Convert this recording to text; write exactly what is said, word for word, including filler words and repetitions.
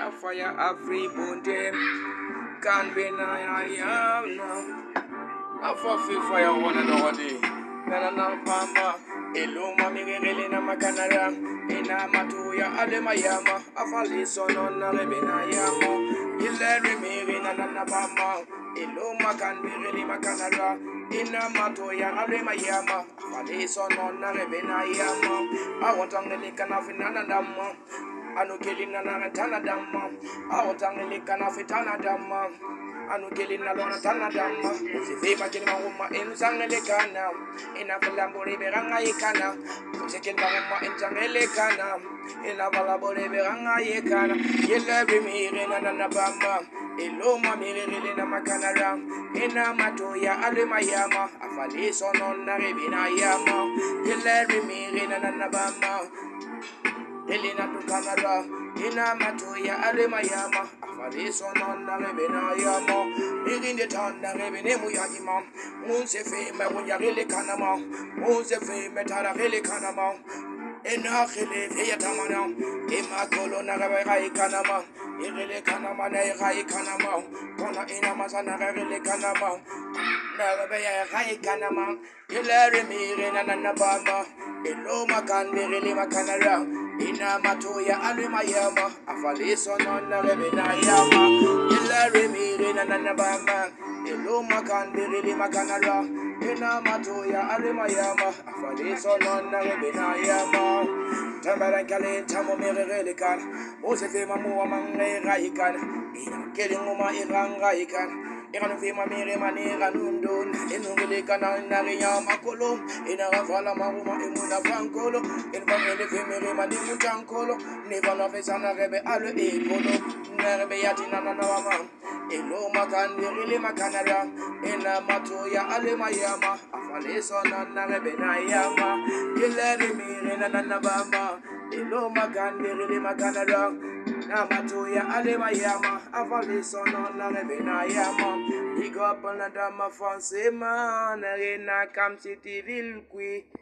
fire, fire, every bone can't be I am now. I for fire one another day. Nana Pama, Eloma Miguelina Macanara, Ina Matuya Alemayama, Afali son on Rebina Yama, Hilary Mirina Nana Pama, Eloma can be really Macanara, Ina Matoya Alemayama, Afali son on Rebina Yama, I want Angelican of Nanadama. Anu killing na tana damma, I want Angelican of Tana damma. Anu killing na lona tana damma. Si fima kilima uma in Zangelicana, in a Valambori Beranga Yekana, Chicken Bama in Zangelicana, in a Valabori Beranga Yekana, Yellow Mirin and Anabama, Iloma Mirin Macanara, in a Matoya Alimayama, Afali son on Naribina Yama, Yellow Mirin and Anabama. Elina to Canada, Ina Matoya, Alemayama, Afaliso non Rebena Yamo, Begin the town, Rebene Muyagima, Munsefe, Muyagili Canama, Munsefe, Metara Heli Canama, Ena Hili Fiatamana, Ima Colona Rai Canama, Irele Canama, Rai Canama, Kona Ina Masana Rele Canama, Narabaya Rai Canama, Hilary Mirin and Anabama, Eloma can be really Macanara. Ina Matoya Alimayama, Afaliso non Rebina Yama, Hilary Mirin and Anabama, Eloma can be really Macanara, Ina Matoya Alimayama, Afaliso non Rebina Yama, Tamara Kale, Tamo Merelican, Osefima Muamang Raikan, Ina killing Uma Iran Raikan. Iran fima mere manera nundun enungile kana naria makolo ina ravala maruma emuna frankolo in family fimere mani mutankolo never no fesana rebe alo ekolo nerbe yatina na mama elo makan virile makanara ina matoya ale mayama afale sona na rebe na yama ilere mere na na bamba elo makan virile makanara Namatoya Alemayama, Avaliso non Rebina Yama, Big up on the Dama France, man, Arena Cam City Ville,